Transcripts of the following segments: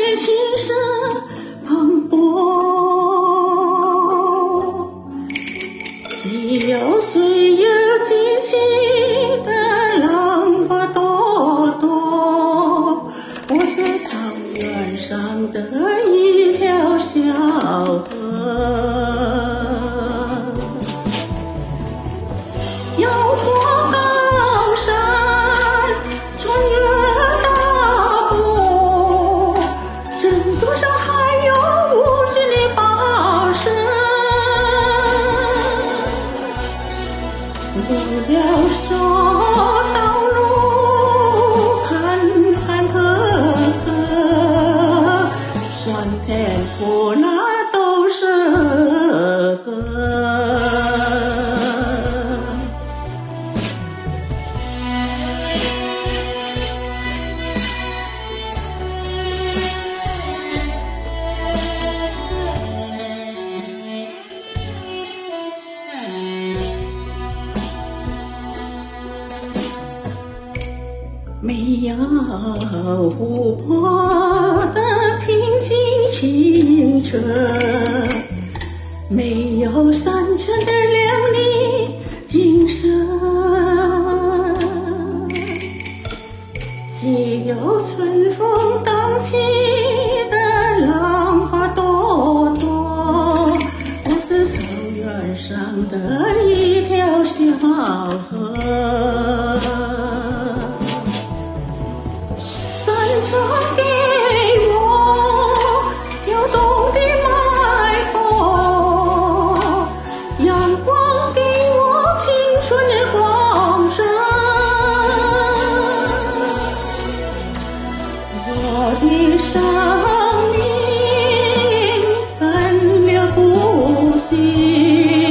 情深蓬勃，既有岁月激起的浪花朵朵，我是草原上的一条小河，阳光高山穿越大漠，人多上还有无尽的跋涉，不了说道路坎坎坷坷，酸甜苦辣都是歌。没有湖泊的平静清澈，没有山泉的亮丽景色，既有春风荡起的浪花朵朵，我是草原上的一条小河，传给我跳动的脉搏，阳光给我青春的光热，我的生命奔流不息，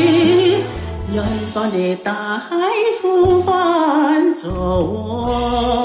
远方的大海呼唤着我。